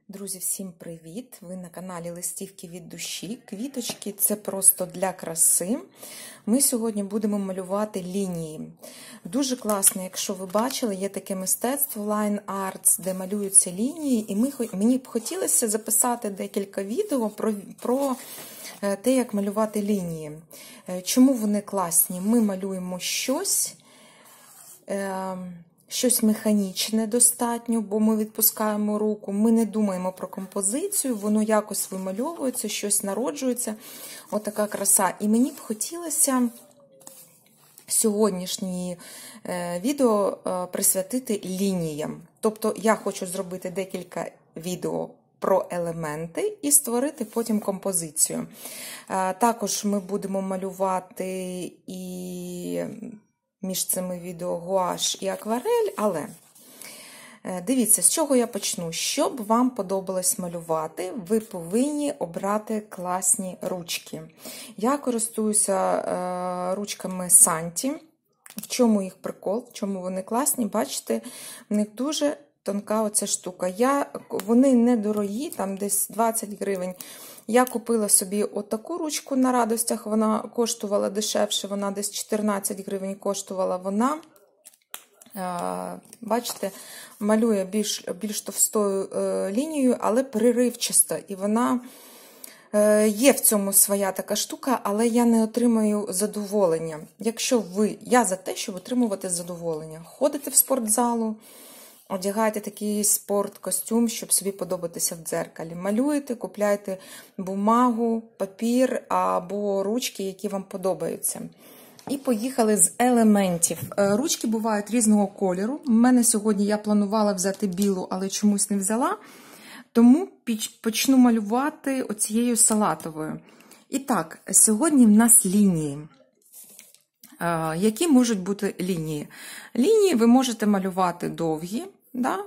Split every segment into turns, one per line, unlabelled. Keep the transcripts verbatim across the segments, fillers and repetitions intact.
Друзі, всім привіт! Ви на каналі Листівки від душі. Квіточки – це просто для краси. Ми сьогодні будемо малювати лінії. Дуже класно, якщо ви бачили, є таке мистецтво Line Arts, де малюються лінії. І ми, мені б хотілося записати декілька відео про, про те, як малювати лінії. Чому вони класні? Ми малюємо щось... Е Щось механічне достатньо, бо ми відпускаємо руку, ми не думаємо про композицію, воно якось вимальовується, щось народжується. Отака краса. І мені б хотілося сьогоднішнє відео присвятити лініям. Тобто я хочу зробити декілька відео про елементи і створити потім композицію. Також ми будемо малювати і... між цими відео гуаш і акварель, але дивіться, з чого я почну. Щоб вам подобалось малювати, ви повинні обрати класні ручки. Я користуюся ручками Санті. В чому їх прикол, в чому вони класні, бачите, в них дуже тонка оця штука. Я, вони недорогі, там десь двадцять гривень. Я купила собі отаку ручку на радостях, вона коштувала дешевше, вона десь чотирнадцять гривень коштувала вона. Бачите, малює більш, більш товстою лінією, але переривчаста. І вона, є в цьому своя така штука, але я не отримаю задоволення. Якщо ви, я за те, щоб отримувати задоволення. Ходите в спортзалу, одягаєте такий спорткостюм, щоб собі подобатися в дзеркалі. Малюєте, купляєте бумагу, папір або ручки, які вам подобаються. І поїхали з елементів. Ручки бувають різного кольору. У мене сьогодні я планувала взяти білу, але чомусь не взяла. Тому почну малювати оцією салатовою. І так, сьогодні в нас лінії. Які можуть бути лінії? Лінії ви можете малювати довгі, да?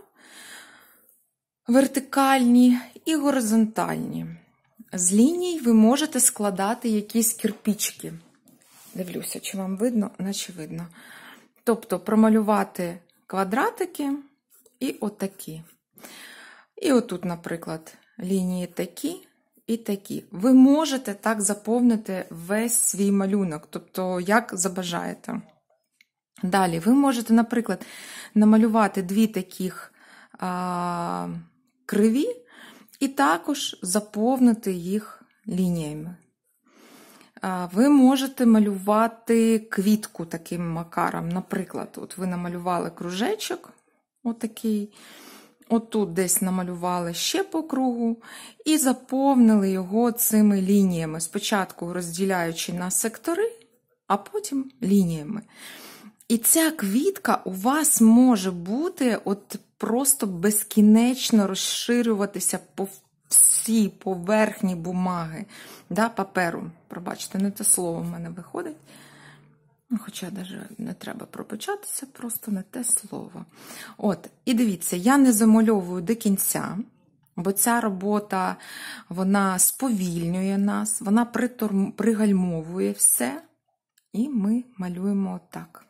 Вертикальні і горизонтальні. З ліній ви можете складати якісь кирпичики. Дивлюся, чи вам видно? Наче видно. Тобто промалювати квадратики і отакі. І отут, наприклад, лінії такі і такі. Ви можете так заповнити весь свій малюнок, тобто як забажаєте. Далі, ви можете, наприклад, намалювати дві таких а, криві і також заповнити їх лініями. А, ви можете малювати квітку таким макаром. Наприклад, от ви намалювали кружечок, отакий. Отут десь намалювали ще по кругу і заповнили його цими лініями. Спочатку розділяючи на сектори, а потім лініями. І ця квітка у вас може бути от просто безкінечно розширюватися по всій поверхні бумаги, да, паперу. Пробачте, не те слово в мене виходить. Хоча навіть не треба пропечатися, просто не те слово. От, і дивіться, я не замальовую до кінця, бо ця робота, вона сповільнює нас, вона притурм... пригальмовує все, і ми малюємо отак.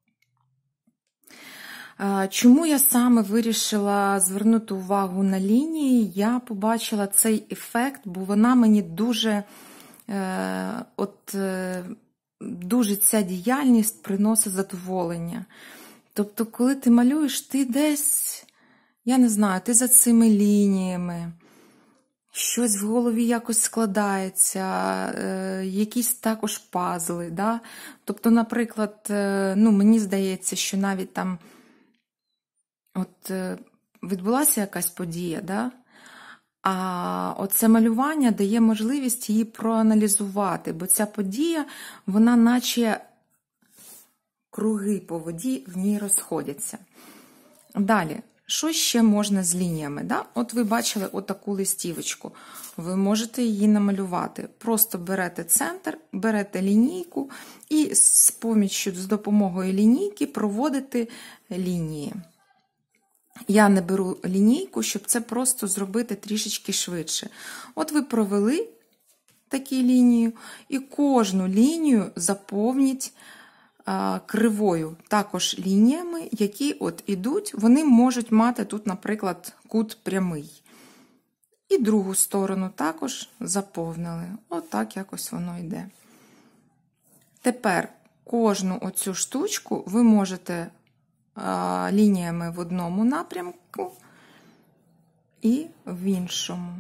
Чому я саме вирішила звернути увагу на лінії? Я побачила цей ефект, бо вона мені дуже... Е, от... Е, Дуже ця діяльність приносить задоволення. Тобто, коли ти малюєш, ти десь, я не знаю, ти за цими лініями, щось в голові якось складається, е, якісь також пазли. Да? Тобто, наприклад, е, ну, мені здається, що навіть там от, е, відбулася якась подія, да? А оце малювання дає можливість її проаналізувати, бо ця подія, вона наче круги по воді в ній розходяться. Далі, що ще можна з лініями? Да? От ви бачили отаку листівочку, ви можете її намалювати. Просто берете центр, берете лінійку і з поміччю, з допомогою лінійки проводите лінії. Я не беру лінійку, щоб це просто зробити трішечки швидше. От ви провели таку лінію, і кожну лінію заповніть а, кривою. Також лініями, які от ідуть, вони можуть мати тут, наприклад, кут прямий. І другу сторону також заповнили. Отак якось воно йде. Тепер кожну оцю штучку ви можете а, лініями в одному напрямку і в іншому.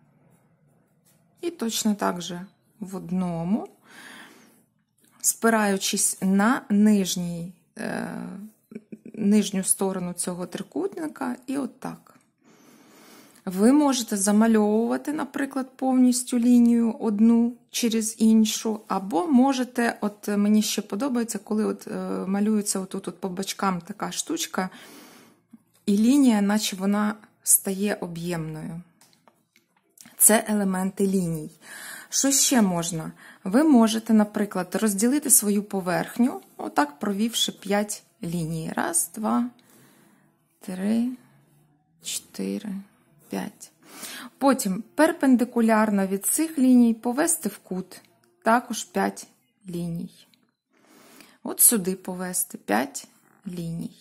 І точно так же в одному, спираючись на нижній, е, нижню сторону цього трикутника, і отак. Ви можете замальовувати, наприклад, повністю лінію одну через іншу, або можете, от мені ще подобається, коли от е, малюється отут от по бочкам така штучка, і лінія, наче вона стає об'ємною. Це елементи ліній. Що ще можна? Ви можете, наприклад, розділити свою поверхню, отак провівши п'ять ліній. Раз, два, три, чотири, п'ять. Потім перпендикулярно від цих ліній повести в кут. Також п'ять ліній. От сюди повести п'ять ліній.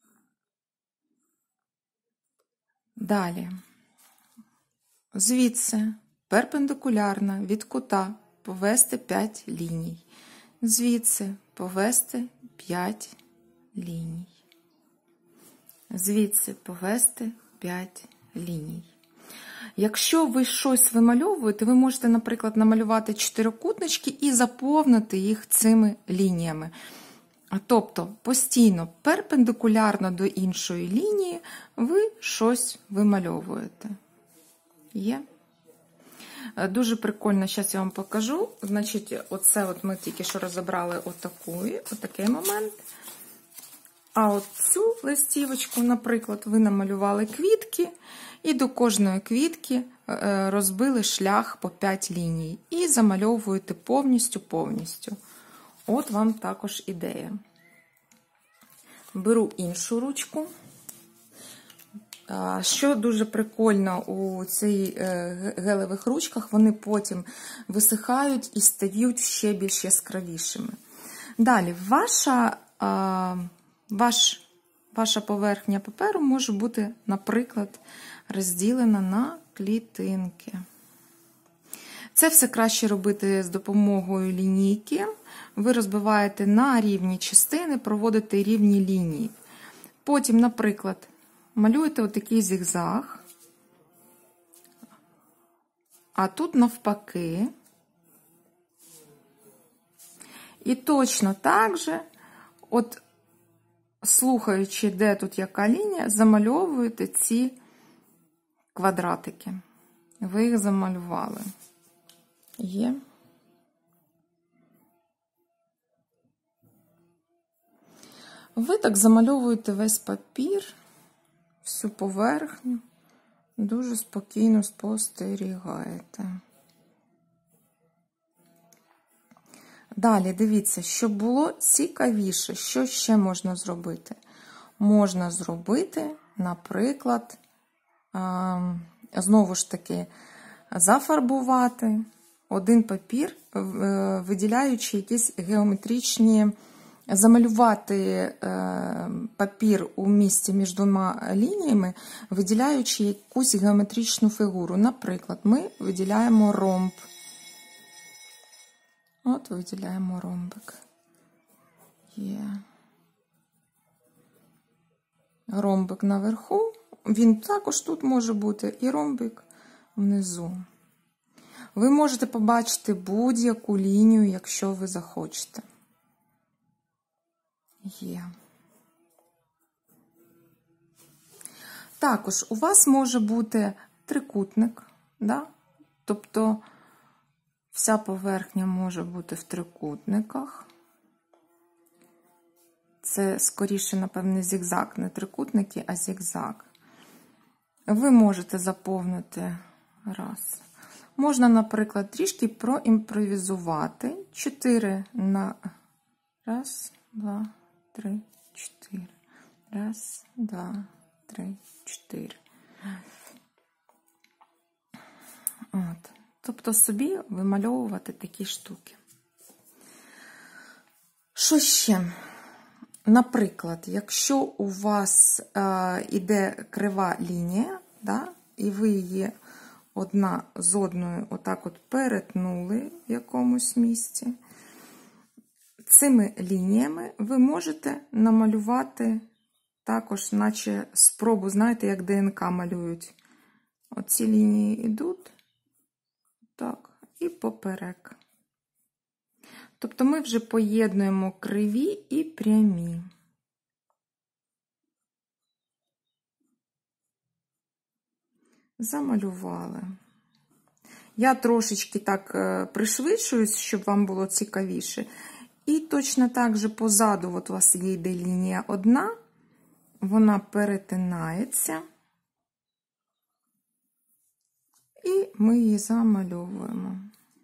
Далі. Звідси перпендикулярно від кута повести п'ять ліній. Звідси повести п'ять ліній. Звідси повести п'ять ліній. Якщо ви щось вимальовуєте, ви можете, наприклад, намалювати чотирикутнички і заповнити їх цими лініями. Тобто, постійно, перпендикулярно до іншої лінії, ви щось вимальовуєте. Є? Дуже прикольно, зараз я вам покажу. Значить, оце от ми тільки що розібрали отакий, отакий момент. А от цю листівочку, наприклад, ви намалювали квітки, і до кожної квітки розбили шлях по п'ять ліній. І замальовуєте повністю-повністю. От вам також ідея. Беру іншу ручку. Що дуже прикольно у цих гелевих ручках, вони потім висихають і стають ще більш яскравішими. Далі, ваша, ваш, ваша поверхня паперу може бути, наприклад, розділена на клітинки. Це все краще робити з допомогою лінійки. Ви розбиваєте на рівні частини, проводите рівні лінії. Потім, наприклад, малюєте отакий зигзаг, а тут навпаки. І точно так же, от слухаючи, де тут яка лінія, замальовуєте ці квадратики. Ви їх замалювали. Є. Ви так замальовуєте весь папір, всю поверхню, дуже спокійно спостерігаєте. Далі, дивіться, щоб було цікавіше, що ще можна зробити? Можна зробити, наприклад, знову ж таки, зафарбувати один папір, виділяючи якісь геометричні, замалювати папір у місці між двома лініями, виділяючи якусь геометричну фігуру. Наприклад, ми виділяємо ромб. От виділяємо ромбик. Є. Ромбик наверху. Він також тут може бути і ромбик внизу. Ви можете побачити будь-яку лінію, якщо ви захочете. Є. Також у вас може бути трикутник, да? Тобто вся поверхня може бути в трикутниках. Це скоріше, напевне, зігзаг, не трикутники, а зігзаг. Ви можете заповнити раз. Можна, наприклад, трішки проімпровізувати. чотири на раз, два, три, чотири. Раз, два, три, чотири. От. Тобто собі вимальовувати такі штуки. Що ще? Наприклад, якщо у вас е, іде крива лінія, да, і ви її одна з одною отак от перетнули в якомусь місці. Цими лініями ви можете намалювати також, наче спробу, знаєте, як ДНК малюють. Оці лінії йдуть, так, і поперек. Тобто ми вже поєднуємо криві і прямі. Замалювали. Я трошечки так пришвидшуюсь, щоб вам було цікавіше. І точно так же позаду, от у вас є йде лінія одна, вона перетинається, і ми її замальовуємо.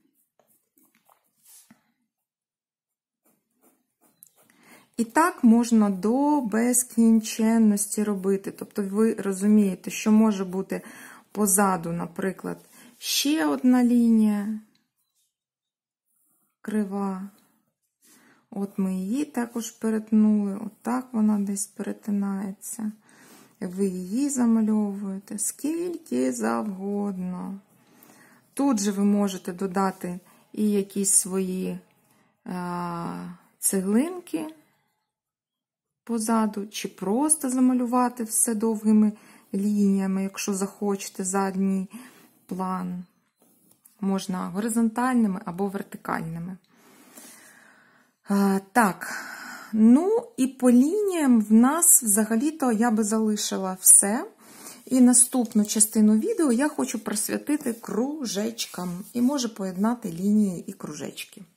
І так можна до безкінченності робити. Тобто ви розумієте, що може бути позаду, наприклад, ще одна лінія крива. От ми її також перетнули, отак вона десь перетинається. Ви її замальовуєте скільки завгодно. Тут же ви можете додати і якісь свої а, цеглинки позаду, чи просто замалювати все довгими лініями, якщо захочете, задній план. Можна горизонтальними або вертикальними. А, так, ну і по лініям в нас взагалі-то я би залишила все. І наступну частину відео я хочу присвятити кружечкам. І можу поєднати лінії і кружечки.